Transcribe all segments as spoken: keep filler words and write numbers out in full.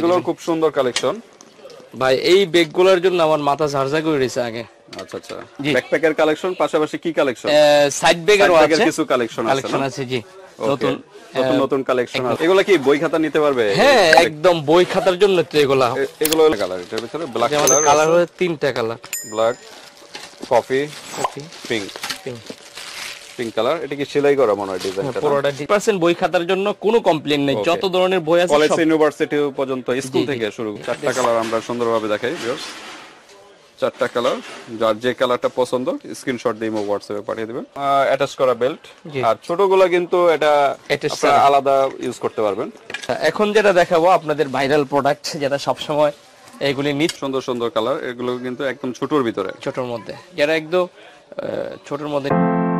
এগুলো খুব সুন্দর কালেকশন ভাই। এই ব্যাগগুলোর জন্য আমার মাথা ঝারঝা করে রয়েছে আগে। আচ্ছা আচ্ছা, ব্যাকপ্যাকের কালেকশন পাশাপাশি কি কালেকশন? সাইড ব্যাগেরও আছে, কিছু কালেকশন আছে। কালেকশন আছে জি, নতুন নতুন নতুন কালেকশন আছে। এগুলা কি বই খাতা নিতে পারবে? হ্যাঁ একদম বই খাতার জন্য তো এগুলা। এগুলো কালার, এটার ভিতরে ব্ল্যাক কালার, কালার হলো তিনটা colour, black, coffee, coffee, pink. Pink pink colour. এটা কি সেলাই করা মনে হয় ডিজাইনটা? পুরোটা দশ পার্সেন্ট বই খাতার জন্য কোনো কমপ্লেইন নেই, যত ধরনের বই আছে কলেজ ইউনিভার্সিটি পর্যন্ত, স্কুল থেকে শুরু। চারটা কালার আমরা সুন্দরভাবে দেখাই ভিউয়ার্স, চারটা কালার। যার যে কালারটা পছন্দ স্ক্রিনশট দিয়ে ইমো হোয়াটসঅ্যাপে পাঠিয়ে দিবেন। অ্যাটাচ করা বেল্ট, আর ছোটগুলো কিন্তু এটা আপনারা আলাদা ইউজ করতে পারবেন। এখন যেটা দেখাবো আপনাদের ভাইরাল প্রোডাক্ট, যেটা সব সময় এইগুলি নিত সুন্দর সুন্দর কালার, এগুলো কিন্তু একদম ছোটর ভিতরে, ছোটর মধ্যে, যারা একদম ছোটর মধ্যে।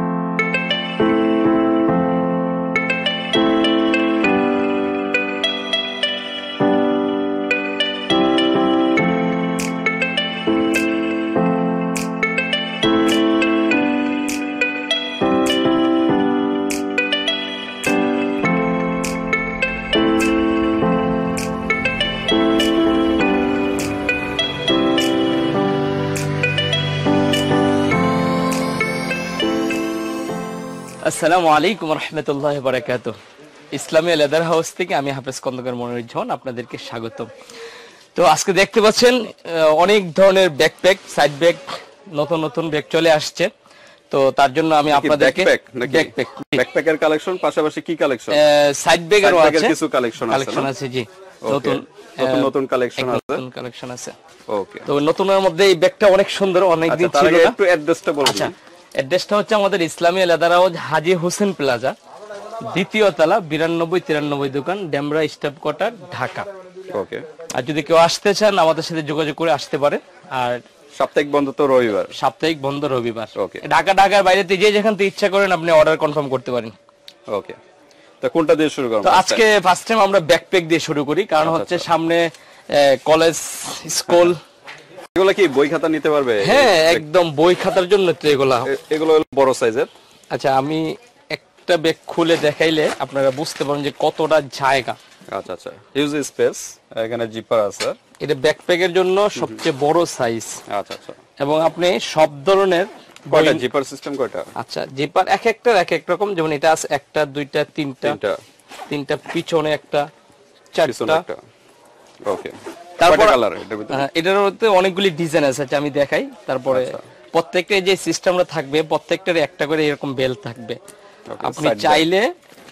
আসসালামু আলাইকুম রহমতুল্লাহ বারাকাতুহ। ইসলামী লেদার হাউস থেকে আমি হাফেজ খন্দকার মনিরুজ্জামান আপনাদেরকে স্বাগতম। তো আজকে দেখতে পাচ্ছেন অনেক ধরনের ব্যাকপ্যাক, সাইড ব্যাগ, নতুন নতুন ব্যাগ চলে আসছে। তো তার জন্য আমি আপনাদেরকে ব্যাকপ্যাক, ব্যাকপ্যাকের কালেকশন পাশাপাশি কি কালেকশন? সাইড ব্যাগেরও আছে, কিছু কালেকশন আছে। কালেকশন আছে জি, নতুন নতুন নতুন কালেকশন আছে, নতুন কালেকশন আছে। ওকে। তো নতুনের মধ্যে এই ব্যাগটা অনেক সুন্দর, অনেক দিন ছিল না। একটু অ্যাড্রেসটা বলুন। আচ্ছা, অ্যাড্রেসটা হচ্ছে আমাদের Islami leather house, Haji Hossain plaza, দ্বিতীয় তলা, বিরানব্বই তিরানব্বই দোকান, Demra staff quarter, Dhaka. Okay. আর যদি কেউ আসতে চান আমাদের সাথে যোগাযোগ করে আসতে পারে। আর সাপ্তাহিক বন্ধ তো রবিবার, সাপ্তাহিক বন্ধ রবিবার। ওকে। ঢাকা ঢাকার বাইরে যে যেখান থেকে ইচ্ছা করেন আপনি অর্ডার কনফার্ম করতে পারেন। ওকে। তো কোনটা দিয়ে শুরু করব? তো আজকে ফার্স্ট টাইম আমরা ব্যাকপ্যাক দিয়ে শুরু করি, কারণ হচ্ছে সামনে কলেজ, স্কুল। এগুলা কি বই খাতা নিতে পারবে? হ্যাঁ একদম বই খাতার জন্য তো এগুলা। এগুলো হলো বড় সাইজের। আচ্ছা, আমি একটা ব্যাগ খুলে দেখাইলে আপনারা বুঝতে পারেন যে কতটা জায়গা। আচ্ছা আচ্ছা, হিউজ স্পেস, এখানে জিপার আছে। এটা ব্যাকপ্যাকের জন্য সবচেয়ে বড় সাইজ। আচ্ছা আচ্ছা। এবং আপনি সব ধরনের কয়টা জিপার সিস্টেম কয়টা? আচ্ছা, জিপার এক একটা এক এক রকম, যেমন এটা আছে একটা, দুইটা, তিনটা, তিনটা, তিনটা, পিছনে একটা, চারটা। ওকে। তারপর কালার এটার ভিতরে, এটার মধ্যে অনেকগুলি ডিজাইন আছে, আমি দেখাই। তারপরে প্রত্যেকটা যে সিস্টেমটা থাকবে, প্রত্যেকটার একটা করে এরকম বেল থাকবে। আপনি চাইলে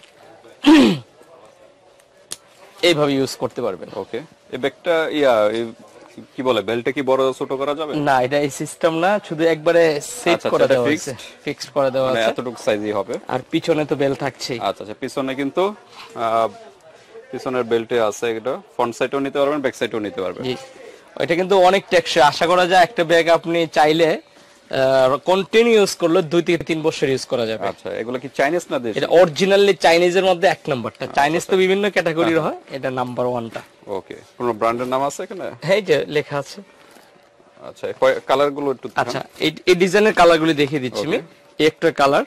এইভাবে ইউজ করতে পারবেন। ওকে। এই ব্যাগটা ইয়া কি বলে, বেলটা কি বড় ছোট করা যাবে? না, এটা এই সিস্টেম না, শুধু একবারে সেট করে দেওয়া আছে, ফিক্সড করে দেওয়া আছে, এতটুকু সাইজই হবে। আর পিছনে তো বেল থাকছে। আচ্ছা আচ্ছা, পিছনে কিন্তু পিছনের বেল্টে আছে, এটা ফ্রন্ট সাইডেও নিতে পারবেন, ব্যাক সাইডেও নিতে পারবেন। জি, এটা কিন্তু অনেক টেকসই। আশা করা যায় একটা ব্যাগ আপনি চাইলে কন্টিনিউ ইউজ করলে দুই থেকে তিন বছর ইউজ করা যাবে। আচ্ছা, এগুলো কি চাইনিজ না দেশি? এটা অরিজিনালি চাইনিজের মধ্যে এক নাম্বারটা। চাইনিজ তো বিভিন্ন ক্যাটাগরির হয়, এটা নাম্বার ওয়ানটা। ওকে। কোনো ব্র্যান্ডের নাম আছে এখানে? হ্যাঁ, যে লেখা আছে। আচ্ছা, কালার গুলো একটু। আচ্ছা, এই এই ডিজাইনের কালার গুলো দেখিয়ে দিচ্ছি আমি। একটা কালার,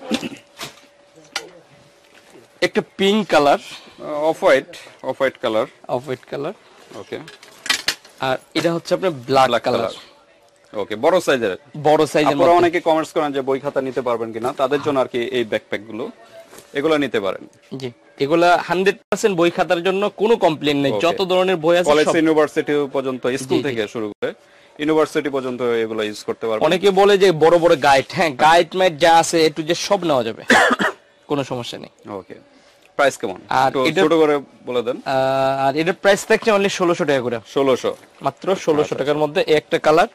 একটা pink colour, off white, off white colour, off white colour. Okay. আর এটা হচ্ছে আপনার ব্ল্যাক কালার। ওকে, বড় সাইজের, বড় সাইজের। আপনারা অনেকে কমেন্টস করেন যে বই খাতা নিতে পারবেন কিনা, তাদের জন্য আর কি এই ব্যাকপ্যাক গুলো, এগুলো নিতে পারেন। জি, এগুলা হান্ড্রেড পার্সেন্ট বই খাতার জন্য কোনো কমপ্লেইন নেই, যত ধরনের বই আছে কলেজ ইউনিভার্সিটি পর্যন্ত, স্কুল থেকে শুরু করে ইউনিভার্সিটি পর্যন্ত এগুলো ইউজ করতে পারবেন। অনেকে বলে যে বড় বড় গাইড, হ্যাঁ গাইড ম্যাট যা আছে একটু যে সব নেওয়া যাবে, কোনো সমস্যা নেই। ওকে। প্রাইস কেমন একটু ছোট করে বলে দেন। আর এটার প্রাইস থাকছে অনলি ষোলোশো টাকা করে। ষোলোশো, মাত্র ষোলোশো টাকার মধ্যে একটা কালার,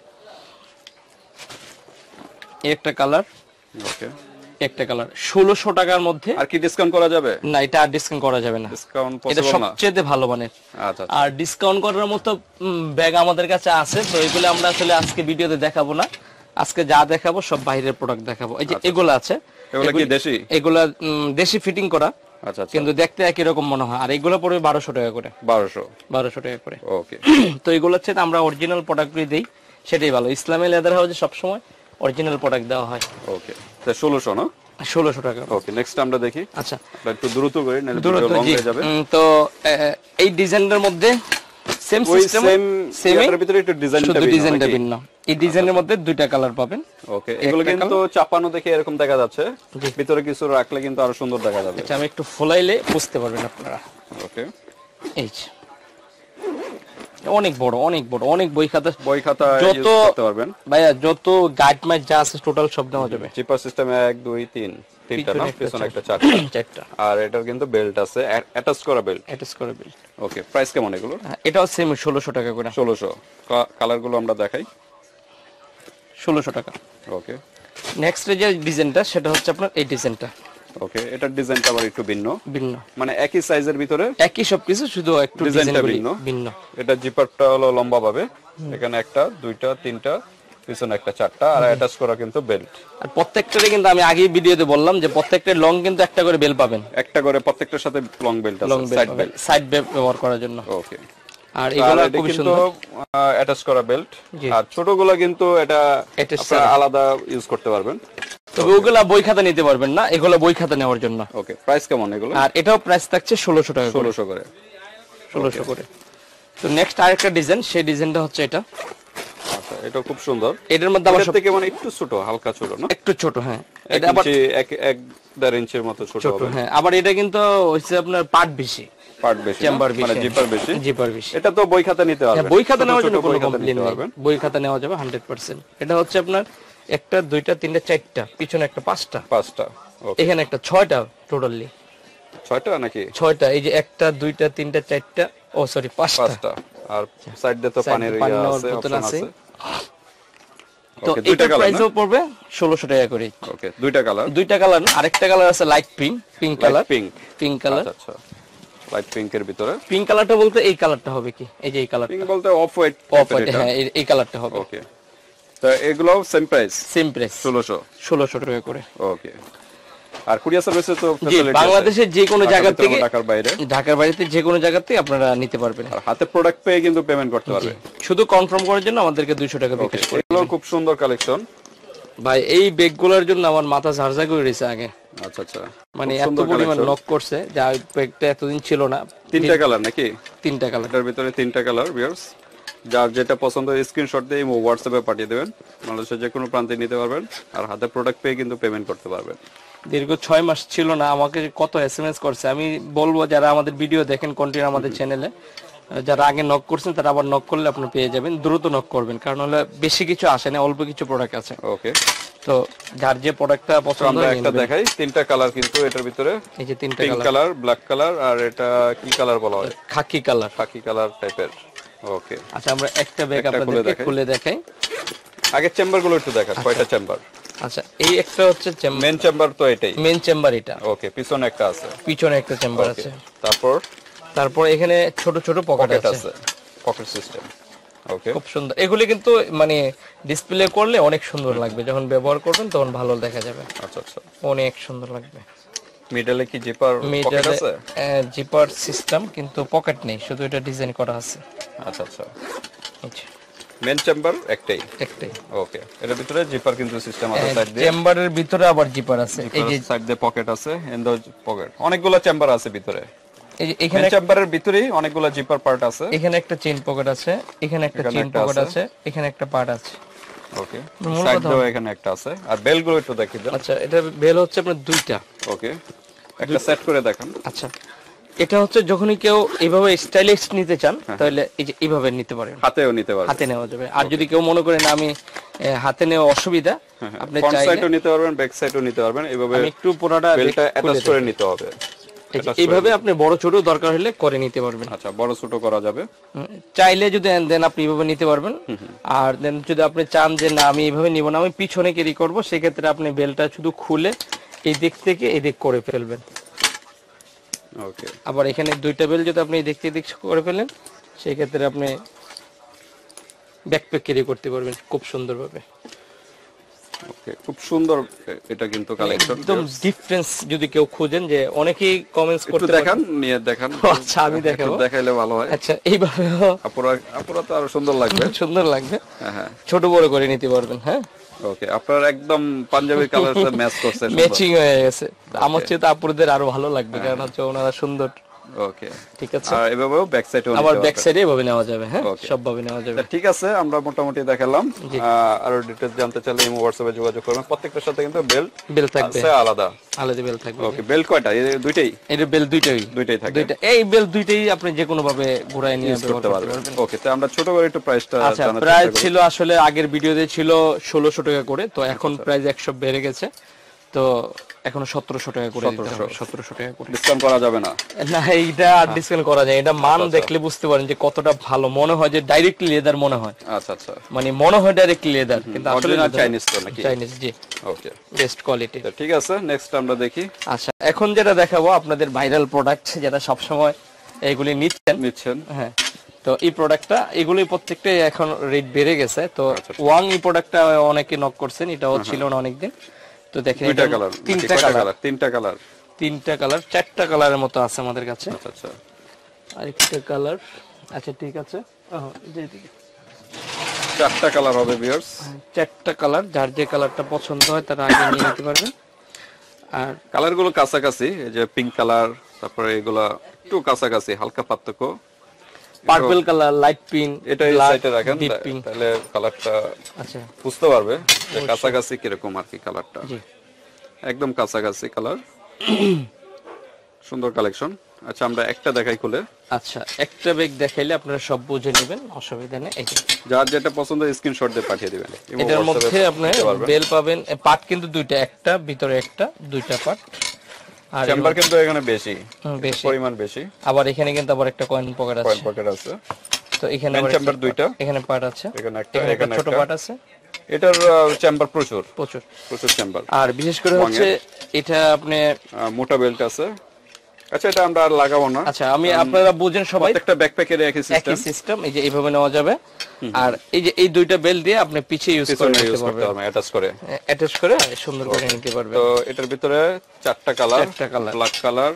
একটা কালার, ওকে, একটা কালার, ষোলোশো টাকার মধ্যে। আর কি ডিসকাউন্ট করা যাবে? না, এটা আর ডিসকাউন্ট করা যাবে না, ডিসকাউন্ট এটা পসিবল না, সবচেয়ে ভালো মানের। আচ্ছা। আর ডিসকাউন্ট করার মতো ব্যাগ আমাদের কাছে আছে, তো এগুলো আমরা আসলে আজকে ভিডিওতে দেখাবো না। আজকে যা দেখাবো সব বাইরের প্রোডাক্ট দেখাবো। এই যে এগুলো আছে, এগুলো কি দেশি? এগুলা দেশি ফিটিং করা, আচ্ছা, কিন্তু দেখতে একই রকম মনে হয়। আর এগুলো পড়বে বারোশো টাকা করে। বারোশো, বারোশো টাকা করে। ওকে। তো এগুলো হচ্ছে আমরা অরিজিনাল প্রোডাক্টগুলি দেই, সেটাই ভালো। ইসলামী লেদার হাউসে সবসময় অরিজিনাল প্রোডাক্ট দেওয়া হয়। ওকে, তো ষোলোশো না? ষোলোশো টাকা। ওকে, নেক্সট আমরা দেখি। আচ্ছা, একটু দ্রুত করে, নাহলে ভিডিও লং হয়ে যাবে। তো এই ডিজাইনের মধ্যে সেম ওই সিস্টেম সেম সেম এর ভিতরে একটু ডিজাইনটা শুধু ভিন্ন ডিজাইনটা নাকি? ভিন্ন। এই ডিজাইনের মধ্যে দুইটা কালার পাবেন। ওকে, এগুলো একটা কিন্তু চাপানো দেখে এরকম দেখা যাচ্ছে, জি। ভিতরে কিছু রাখলে কিন্তু আরো সুন্দর দেখা যাবে। আচ্ছা আমি একটু ফোলাইলে বুঝতে পারবেন আপনারা। ওকে, এই যে অনেক বড় অনেক বড় অনেক বই খাতা, বই খাতা যত ইউজ করতে পারবেন ভাইয়া যত গাইড মাইড যা আছে টোটাল সব দেওয়া যাবে। জিপার সিস্টেম এক দুই তিন, তিনটা না, পিছনে একটা পিছনে একটা চারটা। চারটা। চারটা আর এটার কিন্তু বেল্ট আছে, অ্যাটাচ করা বেল্ট। অ্যাটাচ করে বিল। ওকে, প্রাইস কেমন এগুলো? এটাও সেম ষোলোশো টাকা করে। ষোলোশো। কালার গুলো আমরা দেখাই। ষোলোশো টাকা। ওকে, নেক্সট যে ডিজাইনটা সেটা হচ্ছে আপনার এই ডিজাইনটা। ওকে, এটার ডিজাইনটা আবার একটু ভিন্ন, ভিন্ন মানে একই সাইজের ভিতরে একই সবকিছু, শুধু একটু ডিজাইনটা ডিজাইনগুলি ভিন্ন। ভিন্ন। এটা জিপারটা হলো লম্বা পাবে, এখানে একটা দুইটা তিনটা, পিছনে একটা চারটা, আর অ্যাটাচ করা কিন্তু বেল্ট। আর প্রত্যেকটারে কিন্তু আমি আগেই ভিডিওতে বললাম যে প্রত্যেকটা লং কিন্তু একটা করে বেল পাবেন, একটা করে প্রত্যেকটার সাথে লং বেল্ট লং আছে, belt side belt. Side belt ব্যবহার করার জন্য। ওকে, আর এগুলো এটা খুবই কিন্তু সুন্দর। অ্যাটাচ করা বেল্ট। জি। আর ছোটগুলো কিন্তু এটা Attach আপনারা ছাড়া। আলাদা ইউজ করতে পারবেন। তবে ওগুলা বই খাতা নিতে পারবেন না, এগুলো বই খাতা নেওয়ার জন্য। ওকে, প্রাইস কেমন এগুলো? আর এটাও প্রাইস থাকছে ষোলোশো টাকা করে। ষোলোশো করে। ষোলোশো করে। তো নেক্সট আরেকটা ডিজাইন, সেই ডিজাইনটা হচ্ছে এটা। আচ্ছা, এটা খুব সুন্দর। এটার মধ্যে আবার এটার থেকে মানে একটু ছোট, হালকা ছোট না? একটু ছোট, হ্যাঁ এক এটা আবার ইঞ্চি, এক এক দেড় ইঞ্চির মতো ছোট ছোট, হবে। হ্যাঁ আবার এটা কিন্তু হচ্ছে আপনার পার্ট বেশি, পার্ট বেশি না? চেম্বার বেশি, মানে জিপার বেশি। জিপার বেশি। এটা তো বই খাতা নিতে হ্যাঁ পারবেন, বই খাতা ছোট নেওয়ার ছোট জন্য কোনো বই খাতা কমপ্লেইন নিতে নেই, পারবেন। বই খাতা নেওয়া যাবে হান্ড্রেড পার্সেন্ট। এটা হচ্ছে আপনার একটা দুইটা তিনটা চারটা, পিছনে একটা পাঁচটা, পাঁচটা। ওকে, এখানে একটা ছয়টা, টোটালি ছয়টা নাকি? ছয়টা। এই যে একটা দুইটা তিনটা চারটা, ও সরি পাঁচটা। পাঁচটা। আর সাইড দিয়ে তো Side পানির দিয়ে পানি ইয়া নেওয়ার আছে, বোতল অপশন আছে। আছে। তো ওকে, দুইটা এটার কালার না? প্রাইসও পড়বে ষোলোশো টাকা করে। ওকে, দুইটা কালার। দুইটা কালার, আরেকটা কালার আছে light pink, pink colour, pink. Pink colour. আচ্ছা আচ্ছা, লাইট পিঙ্কের ভিতরে। পিঙ্ক কালারটা বলতে এই কালারটা হবে কি, এই যে এই কালারটা পিঙ্ক বলতে অফ হোয়াইট। অফ হোয়াইট, হ্যাঁ এই- এই কালারটা হবে। ওকে, তো এগুলো সেম প্রাইস সেম প্রাইস ষোলোশো। ষোলোশো টাকা করে। ওকে, আর কুরিয়ার সার্ভিসে তো জি, ফ্যাসিলিটি আছে বাংলাদেশের যে কোনো ঢাকার জায়গা ভিতরে থেকে, বা ঢাকার বাইরে। ঢাকার বাইরেতে যে কোনো জায়গাতে আপনারা নিতে পারবেন। আর হাতে প্রোডাক্ট পেয়ে কিন্তু পেমেন্ট করতে পারবে। শুধু কনফার্ম করার জন্য আমাদেরকে দুইশো টাকা ওকে, বিকাশ করে এগুলো দিবেন। খুব সুন্দর কালেকশন। ভাই এই ব্যাগগুলোর জন্য আমার মাথা ঝারঝা করে রয়েছে আগে, আচ্ছা আচ্ছা, মানে খুব এত সুন্দর পরিমাণ কালেকশন। নক করছে যা ওই ব্যাগটা এতদিন ছিল না। তিনটা কালার নাকি? তিনটা কালার। এটার ভিতরে তিনটা কালার ভিউয়ার্স। যার যেটা পছন্দ স্ক্রিনশট দিয়ে হোয়াটসঅ্যাপে পাঠিয়ে দেবেন, বাংলাদেশের যে কোনো প্রান্তে নিতে পারবেন। আর হাতে প্রোডাক্ট পেয়ে কিন্তু পেমেন্ট করতে পারবেন। দীর্ঘ ছয় মাস ছিল না, আমাকে কত এসএমএস করছে। আমি বলবো যারা আমাদের ভিডিও দেখেন কন্টিনিউ আমাদের চ্যানেলে, যারা আগে নক করছেন তারা আবার নক করলে আপনি পেয়ে যাবেন। দ্রুত নক করবেন, কারণ হলে বেশি কিছু আসে না, অল্প কিছু প্রোডাক্ট আছে। ওকে, তো যার যে প্রোডাক্টটা তো পছন্দ আমরা হয় একটা দেখাই। তিনটা কালার কিন্তু এটার ভিতরে, এই যে তিনটা pink colour, colour, black colour, আর এটা কি কালার বলা হয়? খাকি কালার। খাকি কালার টাইপের। ওকে, আচ্ছা আমরা একটা ব্যাগ একটা খুলে আপনাদেরকে দেখাই। খুলে দেখাই। আগে চেম্বার গুলো একটু দেখান, কয়টা চেম্বার? আচ্ছা এই একটা হচ্ছে মেন চেম্বার তো এটাই। মেন চেম্বার এটা, ওকে, পিছনে একটা আছে, পিছনে একটা চেম্বার ওকে, আছে। তারপর তারপর এখানে ছোট ছোট পকেট পকেট আছে, আছে, পকেট সিস্টেম। ওকে, খুব সুন্দর। এগুলি কিন্তু মানে ডিসপ্লে করলে অনেক সুন্দর লাগবে, যখন ব্যবহার করবেন তখন ভালো দেখা যাবে, আচ্ছা আচ্ছা। অনেক সুন্দর লাগবে। মিডলে কি জিপার পকেট মিডলে আছে? জিপার সিস্টেম, কিন্তু পকেট নেই, শুধু এটা ডিজাইন করা আছে। আচ্ছা আচ্ছা, আচ্ছা মেন চেম্বার একটাই। একটাই। ওকে, এর ভিতরে জিপার কিন্তু সিস্টেম আছে সাইড দিয়ে। চেম্বারের ভিতরে আবার জিপার আছে, এই যে সাইড দিয়ে পকেট আছে, এন্ড পকেট, অনেকগুলো চেম্বার আছে ভিতরে। এই যে এখানে মেন চেম্বারের ভিতরেই অনেকগুলো জিপার পার্ট আছে। এখানে একটা চেইন পকেট আছে, এখানে একটা এখানে চেইন একটা পকেট আছে। আছে, এখানে একটা পার্ট আছে। ওকে, মূল সাইড কথা- দিয়েও এখানে একটা আছে। আর বেল গুলো একটু দেখিয়ে দেন। আচ্ছা এটা বেল হচ্ছে আপনার দুইটা। ওকে, একটা সেট করে দেখান। আচ্ছা এটা হচ্ছে যখনই কেউ এইভাবে স্টাইলিশ নিতে চান তাহলে এই যে এইভাবে নিতে পারেন, হাতেও নিতে পারবেন। হাতে নেওয়া যাবে। আর যদি কেউ মনে করেন আমি এ, হাতে নেওয়া অসুবিধা, আপনি ফ্রন্ট চাইলে সাইডও নিতে পারবেন, ব্যাক সাইডও নিতে পারবেন। এইভাবে আমি একটু পুরোটা বেলটা খুলে অ্যাটাচ দেই। করে নিতে হবে। এই যে এইভাবে আপনি বড় ছোট দরকার হলে করে নিতে পারবেন। আচ্ছা, বড় ছোট করা যাবে। হুম, চাইলে যদি দেন আপনি এইভাবে নিতে পারবেন। আর দেন যদি আপনি চান যে না আমি এইভাবে নিব না, আমি পিছনে ক্যারি করব, সেক্ষেত্রে আপনি বেলটা শুধু খুলে এই দিক থেকে এই দিক করে ফেলবেন। ওকে, আবার এখানে দুইটা বেল যদি আপনি এই দিক থেকে দিক করে ফেলেন, সেই ক্ষেত্রে আপনি ব্যাকপ্যাক ক্যারি করতে পারবেন খুব সুন্দরভাবে। ওকে, খুব সুন্দর এটা কিন্তু কালেকশন। একদম ডিফারেন্স যদি কেউ খুঁজেন, যে অনেকেই কমেন্টস একটু করতে দেখান, নিয়ে দেখান। আচ্ছা আমি দেখাবো, একটু দেখাইলে ভালো হয়। আচ্ছা এইভাবে আপুরা আপুরা তো আরো সুন্দর লাগবে। সুন্দর লাগবে, হ্যাঁ হ্যাঁ। ছোট বড় করে নিতে পারবেন। হ্যাঁ ওকে, আপনার একদম পাঞ্জাবি কালার সাথে ম্যাচ করছে, সুন্দর। ম্যাচিং হয়ে গেছে। আমার চেয়ে তো আপুদের আরো ভালো লাগবে, কারণ হচ্ছে ওনারা সুন্দর ওকে ঠিক আছে। আর এভাবেও ব্যাক সাইডেও আবার ব্যাক সাইডে এভাবে নেওয়া যাবে, হ্যাঁ সব ভাবে নেওয়া যাবে। ঠিক আছে, আমরা মোটামুটি দেখালাম। আরো ডিটেইলস জানতে চাইলে এই হোয়াটসঅ্যাপে যোগাযোগ করবেন। প্রত্যেকটার সাথে কিন্তু বেল্ট বেল্ট থাকবে আছে আলাদা আলাদা বেল্ট থাকবে। ওকে, বেল্ট কয়টা? এই দুইটাই? এর বেল্ট দুইটাই দুইটাই থাকে। দুইটা এই বেল্ট দুইটাই আপনি যে কোনো ভাবে ঘোরায় নিয়ে ইউজ ব্যবহার করতে করতে পারবেন। পারবেন। ওকে, তো আমরা ছোট করে একটু প্রাইসটা আচ্ছা, জানার প্রাইস চেষ্টা করি। ছিল আসলে আগের ভিডিওতে ছিল ষোলোশো টাকা করে, তো এখন প্রাইস একশো বেড়ে গেছে, তো এখন সতেরোশো টাকা করে দিতে হবে। সতেরোশো টাকা করে ডিসকাউন্ট করা যাবে না? না, এইটা আর ডিসকাউন্ট করা যায়। এটা মান দেখলে বুঝতে পারেন যে কতটা ভালো মনে হয়, যে ডাইরেক্টলি লেদার মনে হয়। আচ্ছা আচ্ছা, মানে মনে হয় ডাইরেক্টলি লেদার, কিন্তু আসলে অরিজিনাল চাইনিজ তো নাকি? চাইনিজ, জি। Okay, best quality. তো ঠিক আছে, নেক্সট আমরা দেখি। আচ্ছা, এখন যেটা দেখাবো আপনাদের ভাইরাল প্রোডাক্ট, যেটা সব সময় এইগুলি নিচ্ছেন নিচ্ছেন হ্যাঁ, তো এই প্রোডাক্টটা এগুলি প্রত্যেকটাই এখন রেট বেড়ে গেছে। তো ওয়াং এই প্রোডাক্টটা অনেকে নক করছেন, এটাও ছিল না অনেকদিন। তো দেখেন দুইটা কালার, তিনটা কালার, তিনটা কালার, তিনটা কালার, চারটা কালারের মতো আছে আমাদের কাছে। আচ্ছা আচ্ছা, আরেকটা কালার, আচ্ছা ঠিক আছে, চারটা কালার হবে ভিউয়ার্স। চারটা কালার, যার যে কালারটা পছন্দ হয় তারা আগে নিয়ে নিতে পারবেন। আর কালার গুলো কাছাকাছি, এই যে পিঙ্ক কালার, তারপরে এগুলা একটু কাছাকাছি, হালকা পার্থক্য। পার্পল কালার, লাইট পিঙ্ক, এটা এই সাইডে রাখেন, ডিপ পিঙ্ক, তাহলে কালারটা আচ্ছা বুঝতে পারবে যে কাছাকাছি কিরকম আর কি কালারটা। জি, একদম কাছাকাছি কালার, সুন্দর কালেকশন। আচ্ছা, আমরা একটা দেখাই খুলে। আচ্ছা, একটা ব্যাগ দেখাইলে আপনারা সব বুঝে নেবেন, অসুবিধা নেই। এই যে যার যেটা পছন্দ স্ক্রিনশট দিয়ে পাঠিয়ে দিবেন। এটার মধ্যে আপনি বেল পাবেন, পার্ট কিন্তু দুইটা, একটা ভিতরে একটা, দুইটা পার্ট। আর চেম্বার কিন্তু এখানে বেশি, বেশি পরিমাণ বেশি। আবার এখানে কিন্তু আবার একটা কয়েন পকেট আছে, কয়েন পকেট আছে। তো এখানে মেইন আবার চেম্বার দুইটা, এখানে পার্ট আছে, এখানে একটা, এখানে একটা এখানে ছোট একটা। পার্ট আছে। এটার চেম্বার প্রচুর প্রচুর প্রচুর চেম্বার। আর বিশেষ করে হচ্ছে এটা আপনি মোটা বেল্ট আছে। আচ্ছা, এটা আমরা আর লাগাবো না। আচ্ছা, আমি আপনারা বুঝেন সবাই, প্রত্যেকটা ব্যাকপ্যাকের একই সিস্টেম, একই সিস্টেম। এই যে এইভাবে নেওয়া যাবে। আর এই যে এই দুইটা বেল্ট দিয়ে আপনি পিছে ইউজ করে নিতে পারবেন, অ্যাটাচ করে অ্যাটাচ করে সুন্দর করে নিতে পারবেন। তো এটার ভিতরে চারটা কালার, চারটা colour, black colour,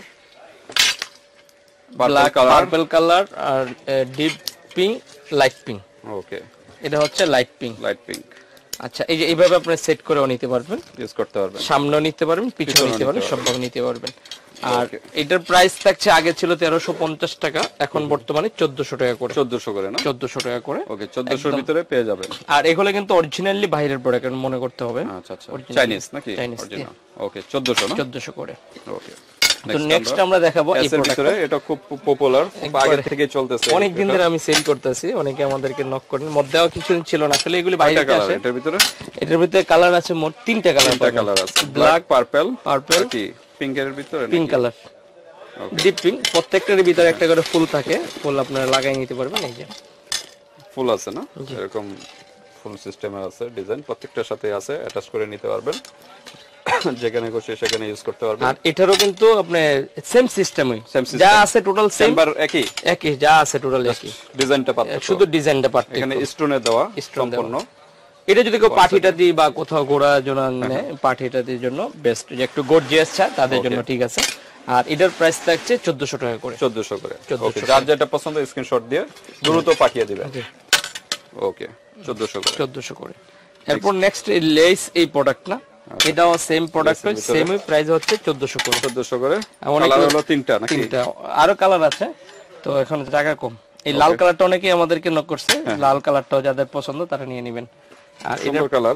black colour, purple colour, আর deep pink, light pink. Okay, এটা হচ্ছে লাইট পিঙ্ক, লাইট পিঙ্ক। আচ্ছা, এই যে এইভাবে আপনি সেট করেও নিতে পারবেন, ইউজ করতে পারবেন, সামনেও নিতে পারবেন, পিছনেও নিতে পারবেন, সবভাবে নিতে পারবেন। আর এটার প্রাইস থাকছে, আগে ছিল তেরোশো পঞ্চাশ টাকা, এখন বর্তমানে চোদ্দশো টাকা করে। চোদ্দশো করে না? চোদ্দশো টাকা করে। ওকে, চোদ্দশোর ভিতরে পেয়ে যাবেন। আর এগুলো কিন্তু অরিজিনালি বাইরের প্রোডাক্ট মনে করতে হবে। আচ্ছা আচ্ছা, চাইনিজ নাকি? চাইনিজ। ওকে, চোদ্দশো না? চোদ্দশো করে। ওকে, তো নেক্সট আমরা দেখাবো এই প্রোডাক্টটা। এটা খুব পপুলার, আগে থেকে চলতেছে, অনেক দিন ধরে আমি সেল করতেছি, অনেকে আমাদেরকে নক করেন। মধ্যেও কিছু ছিল না, আসলে এগুলি বাইরে থেকে আসে। এটার ভিতরে এটার ভিতরে কালার আছে মোট তিনটা কালার। তিনটা কালার আছে, ব্ল্যাক, পার্পল, পার্পল, কি পিঙ্কের ভিতরে পিঙ্ক কালার, ডিপ পিঙ্ক। প্রত্যেকটার ভিতরে একটা করে ফুল থাকে, ফুল আপনারা লাগাই নিতে পারবেন। এই যে ফুল আছে না, এরকম ফুল সিস্টেমের আছে, ডিজাইন প্রত্যেকটার সাথে আছে, অ্যাটাচ করে নিতে পারবেন, যেখানে খুশি সেখানে ইউজ করতে পারবেন। আর এটারও কিন্তু আপনি সেম সিস্টেমই, যা আছে টোটাল সেম, চেম্বার একই একই, যা আছে টোটাল একই, ডিজাইনটা পার্থক্য, শুধু ডিজাইনটা পার্থক্য। এখানে স্টোনে দেওয়া সম্পূর্ণ। এটা যদি কেউ পার্টিটা দিই বা কোথাও ঘোরা জন্য নেয়, পার্টিটা দিয়ে জন্য বেস্ট, যে একটু গর্জিয়াস চায় তাদের জন্য ঠিক আছে। আর এটার প্রাইস থাকছে চোদ্দশো টাকা করে। চোদ্দশো করে। ওকে, যার যেটা পছন্দ স্ক্রিনশট দিয়ে দ্রুত পাঠিয়ে দিবেন। ওকে, চোদ্দশো করে। চোদ্দশো করে। এরপর নেক্সট এই লেস, এই প্রোডাক্ট না, এটাও সেম প্রোডাক্ট, সেম প্রাইস হচ্ছে চোদ্দশো করে। চোদ্দশো করে। কালার হলো তিনটা নাকি? তিনটা, আরো কালার আছে, তো এখন টাকা কম। এই লাল কালারটা অনেকেই আমাদেরকে নক করছে, লাল কালারটাও যাদের পছন্দ তারা নিয়ে নেবেন। আর এটার কালার,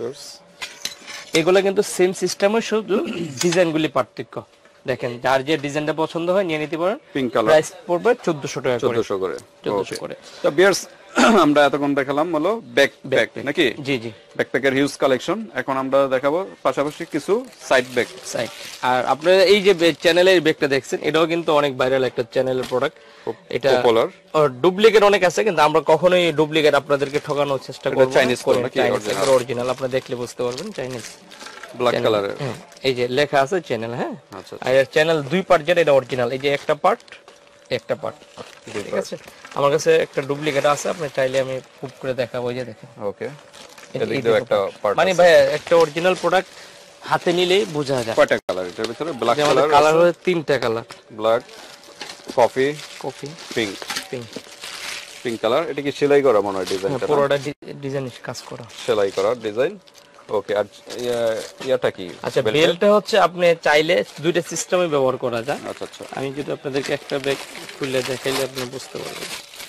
এগুলো কিন্তু সেম সিস্টেমে, শুধু ডিজাইনগুলি পার্থক্য। দেখেন, যার যে ডিজাইনটা পছন্দ হয় নিয়ে নিতে পারেন। পিঙ্ক কালার, প্রাইস পড়বে চোদ্দশো টাকা করে। চোদ্দশো করে। চোদ্দশো করে। তো বিয়ার্স, আমরা এতক্ষণ দেখালাম হলো ব্যাক ব্যাক নাকি? জি জি, ব্যাকপ্যাকের হিউজ কালেকশন। এখন আমরা দেখাবো পাশাপাশি কিছু সাইড ব্যাগ। সাইড। আর আপনারা এই যে চ্যানেলের ব্যাগটা দেখছেন, এটাও কিন্তু অনেক ভাইরাল একটা চ্যানেলের প্রোডাক্ট। এটা পপুলার, ডুপ্লিকেট অনেক আছে, কিন্তু আমরা কখনোই ডুপ্লিকেট আপনাদেরকে ঠকানোর চেষ্টা করব না। চাইনিজ করে নাকি? অরিজিনাল, আপনারা দেখলে বুঝতে পারবেন। চাইনিজ, ব্ল্যাক কালারের, এই যে লেখা আছে চ্যানেল, হ্যাঁ। আর এর চ্যানেল দুই পার্ট, যেটা এটা অরিজিনাল, এই যে একটা পার্ট, একটা পার্ট, ঠিক আছে। আমার কাছে একটা ডুপ্লিকেট আছে, আপনি চাইলে আমি খুব করে দেখাবো, এই যে দেখেন। ওকে, এদিকেও একটা পার্ট, মানে ভাই একটা অরিজিনাল প্রোডাক্ট হাতে নিলেই বোঝা যায়। কয়টা কালার এটার ভিতরে? ব্ল্যাক কালার, কালার হলো তিনটা colour, black, coffee, coffee, pink. Pink, pink colour. এটা কি সেলাই করা মনে হয় ডিজাইনটা? পুরোটা ডিজাইন কাজ করা, সেলাই করা ডিজাইন। ওকে, আর ইয়াটা কি? আচ্ছা, বেলটা হচ্ছে আপনি চাইলে দুইটা সিস্টেমে ব্যবহার করা যায়। আচ্ছা আচ্ছা, আমি যদি আপনাদেরকে একটা ব্যাগ খুলে দেখাইলে আপনি বুঝতে পারবেন।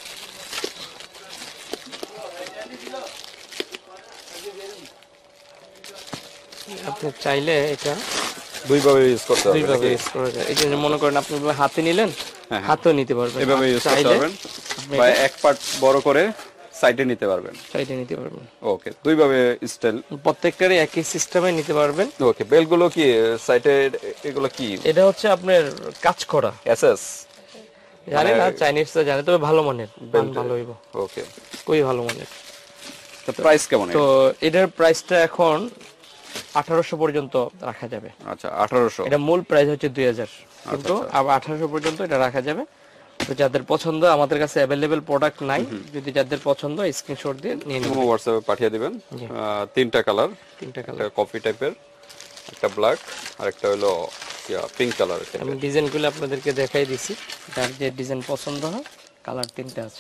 আপনি চাইলে এটা দুইভাবে ইউজ করতে পারবেন। দুইভাবে ইউজ করা যায়। এই যে মনে করেন আপনি হাতে নিলেন, হ্যাঁ, হাতেও নিতে পারবেন, এভাবে ইউজ করতে চাইলে পারবেন, বা এক পার্ট বড় করে সাইডে নিতে পারবেন। সাইডে নিতে পারবেন। ওকে, দুইভাবে স্টাইল, প্রত্যেকটারই একই সিস্টেমে নিতে পারবেন। ওকে, বেলগুলো কি সাইডে এগুলো কি? এটা হচ্ছে আপনার কাজ করা এসএস, জানি না, চাইনিজ তো জানে, তবে ভালো মানের, মান ভালো হইব। ওকে, খুবই ভালো মানের। তো প্রাইস কেমন? তো এটার প্রাইসটা এখন আঠারোশো পর্যন্ত রাখা যাবে। আচ্ছা, আঠারোশো। এটা মূল প্রাইস হচ্ছে দুই হাজার, কিন্তু আবার আঠারোশো পর্যন্ত এটা রাখা যাবে। তো যাদের পছন্দ, আমাদের কাছে অ্যাভেলেবেল প্রোডাক্ট নাই, যদি যাদের পছন্দ স্ক্রিনশট দিয়ে নিয়ে নেবেন, হোয়াটসঅ্যাপে পাঠিয়ে দিবেন। তিনটা কালার, তিনটা কালার, কফি টাইপের, একটা ব্ল্যাক, আর একটা হলো পিঙ্ক কালার। আমি ডিজাইনগুলো আপনাদেরকে দেখাই দিছি, যার যে ডিজাইন পছন্দ হয়। কালার তিনটা আছে।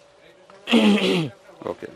ওকে,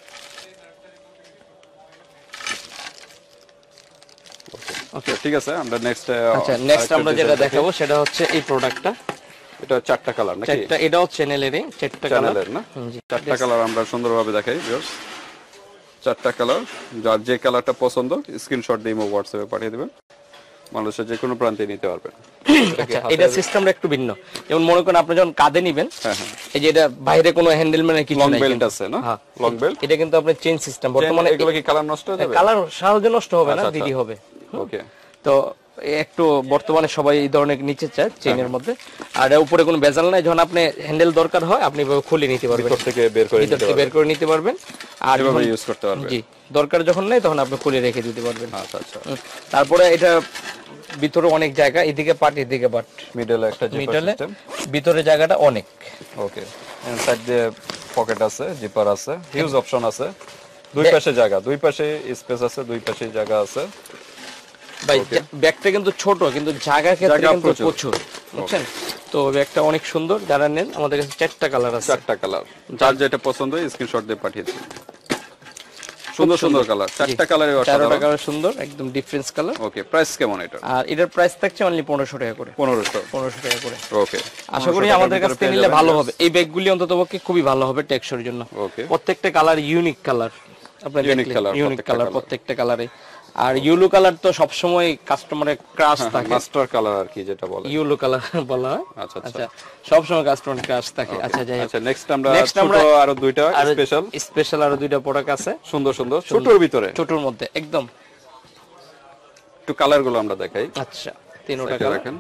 ওকে, ঠিক আছে। আমরা নেক্সট, আচ্ছা, নেক্সট আমরা যেটা দেখাবো সেটা হচ্ছে এই প্রোডাক্টটা। এটা চারটা কালার নাকি? চারটা, এটাও চ্যানেলেরই চারটা কালার। চ্যানেলের না? চারটা কালার আমরা সুন্দরভাবে দেখাই ভিউয়ার্স। চারটা কালার, যার যে কালারটা পছন্দ স্ক্রিনশট দিয়ে হোয়াটসঅ্যাপে পাঠিয়ে দিবেন। মানুষের যে কোনো প্রান্তে নিতে পারবেন। আচ্ছা, এটা সিস্টেমটা একটু ভিন্ন। যেমন মনে করেন আপনি যখন কাঁধে নিবেন, হ্যাঁ হ্যাঁ, এই যে এটা বাইরে কোনো হ্যান্ডেল মানে কিছু লং নাই, বেল্ট আছে না? লং বেল্ট, এটা কিন্তু আপনার চেইন সিস্টেম। বর্তমানে এগুলো কি কালার নষ্ট হয়ে যাবে? কালার সহজে নষ্ট হবে না, দেরি হবে। ওকে, তো একটু বর্তমানে সবাই এই ধরনের নিচে চায় চেইনের মধ্যে, আর এর উপরে কোনো বেজাল নাই। যখন আপনি হ্যান্ডেল দরকার হয় আপনি এভাবে খুলে নিতে পারবেন, ভিতর থেকে বের করে ভিতর থেকে বের করে নিতে পারবেন, আর এভাবে যখন ইউজ করতে পারবেন। জি, দরকার যখন নাই তখন আপনি খুলে রেখে দিতে পারবেন। আচ্ছা আচ্ছা, তারপরে এটা ভিতরে অনেক জায়গা, এদিকে পার্ট এদিকে পার্ট, মিডলে একটা জিপার মিডলে সিস্টেম। ভিতরে জায়গাটা অনেক। ওকে, ইনসাইড দিয়ে পকেট আছে, জিপার আছে, হিউজ অপশন আছে। দুই পাশে জায়গা, দুই পাশে স্পেস আছে, দুই পাশে জায়গা আছে। ভাই ব্যাগটা কিন্তু ছোট, কিন্তু জায়গার ক্ষেত্রে কিন্তু প্রচুর, বুঝছেন? তো ব্যাগটা অনেক সুন্দর। যারা নেন, আমাদের কাছে চারটা কালার আছে। চারটা কালার, যার যেটা পছন্দ স্ক্রিনশট দিয়ে পাঠিয়ে দিন। সুন্দর সুন্দর কালার, চারটা কালারে চারটা কালার সুন্দর, একদম ডিফারেন্স কালার। ওকে, প্রাইস কেমন এটা? আর এটার প্রাইস থাকছে অনলি পনেরোশো টাকা করে। পনেরোশো পনেরোশো টাকা করে। ওকে, আশা করি আমাদের কাছ থেকে নিলে ভালো হবে। এই ব্যাগগুলি অন্ততপক্ষে খুবই ভালো হবে টেকসইর জন্য। ওকে, প্রত্যেকটা কালার ইউনিক কালার, আপনার ইউনিক কালার, ইউনিক কালার প্রত্যেকটা কালারে। আর ইয়েলো কালার তো সবসময় কাস্টমারের ক্রাশ থাকে, মাস্টার কালার আর কি যেটা বলে ইয়েলো কালার বলা হয়। আচ্ছা আচ্ছা, সবসময় কাস্টমার ক্রাশ থাকে। আচ্ছা, যাই হোক, আচ্ছা, নেক্সট আমরা ছোট আরো দুইটা স্পেশাল স্পেশাল আরো দুইটা প্রোডাক্ট আছে, সুন্দর সুন্দর ছোটর ভিতরে, ছোটর মধ্যে একদম। একটু কালার গুলো আমরা দেখাই। আচ্ছা, তিনটা কালার দেখেন,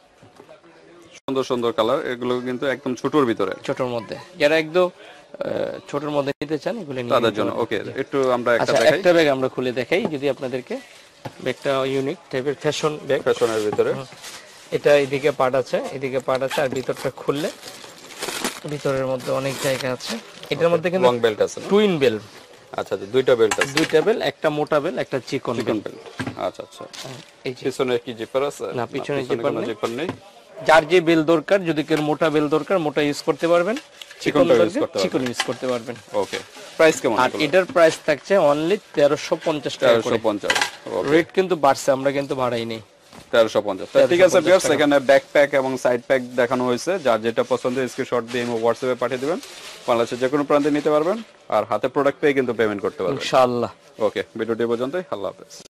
সুন্দর সুন্দর কালার। এগুলো কিন্তু একদম ছোটর ভিতরে, ছোটর মধ্যে। যারা একদম ছোটর মধ্যে নিতে চান এগুলো নিয়ে তাদের জন্য। ওকে, একটু আমরা একটা আচ্ছা, দেখাই। একটা ব্যাগ আমরা খুলে দেখাই যদি আপনাদেরকে। ব্যাগটা ইউনিক টাইপের, ফ্যাশন ব্যাগ, ফ্যাশনের ভিতরে। এটা এদিকে পার্ট আছে, এদিকে পার্ট আছে, আর ভিতরটা খুললে ভিতরের মধ্যে অনেক জায়গা আছে। এটার মধ্যে কিন্তু লং বেল্ট আছে, টুইন বেল্ট। আচ্ছা, দুইটা বেল্ট আছে, দুইটা বেল্ট, একটা মোটা বেল্ট, একটা চিকন চিকন বেল্ট। আচ্ছা আচ্ছা, এই যে পিছনে কি জিপার আছে? না, পিছনে জিপার নেই। জিপার নেই। যার যে বেল দরকার, যদি কেউ মোটা বেল দরকার মোটা ইউজ করতে পারবেন, চিকন দরকার চিকন ইউজ করতে পারবেন। ওকে, প্রাইস কেমন? আর এটার প্রাইস থাকছে অনলি তেরোশো পঞ্চাশ টাকা করে। তেরোশো পঞ্চাশ। রেট কিন্তু বাড়ছে, আমরা কিন্তু বাড়াই নেই। তেরোশো পঞ্চাশ। ঠিক আছে ভিউয়ার্স, এখানে ব্যাকপ্যাক এবং সাইড প্যাক দেখানো হয়েছে। যার যেটা পছন্দ স্ক্রিনশট দিয়ে হোয়াটসঅ্যাপে পাঠিয়ে দিবেন। বাংলাদেশের যে কোনো প্রান্তে নিতে পারবেন, আর হাতে প্রোডাক্ট পেয়ে কিন্তু পেমেন্ট করতে পারবেন ইনশাআল্লাহ। ওকে, ভিডিওটি পর্যন্তই। আল্লাহ হাফেজ।